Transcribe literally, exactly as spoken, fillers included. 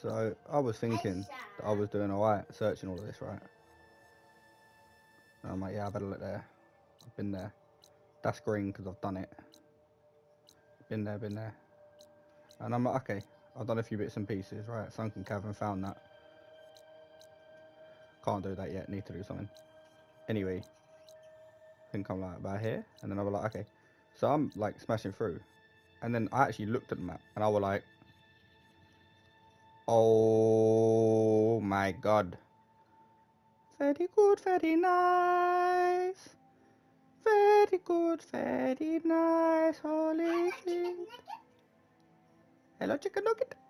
So I was thinking that I was doing alright searching all of this, right? And I'm like, yeah, I better look there. I've been there. That's green because I've done it. Been there, been there. And I'm like, okay, I've done a few bits and pieces, right? Sunken cavern, found that. Can't do that yet, need to do something. Anyway, I think I'm like about here. And then I was like, okay. So I'm like smashing through. And then I actually looked at the map and I was like, oh my god. Very good, very nice. Very good, very nice. Holy shit. Hello, chicken nugget.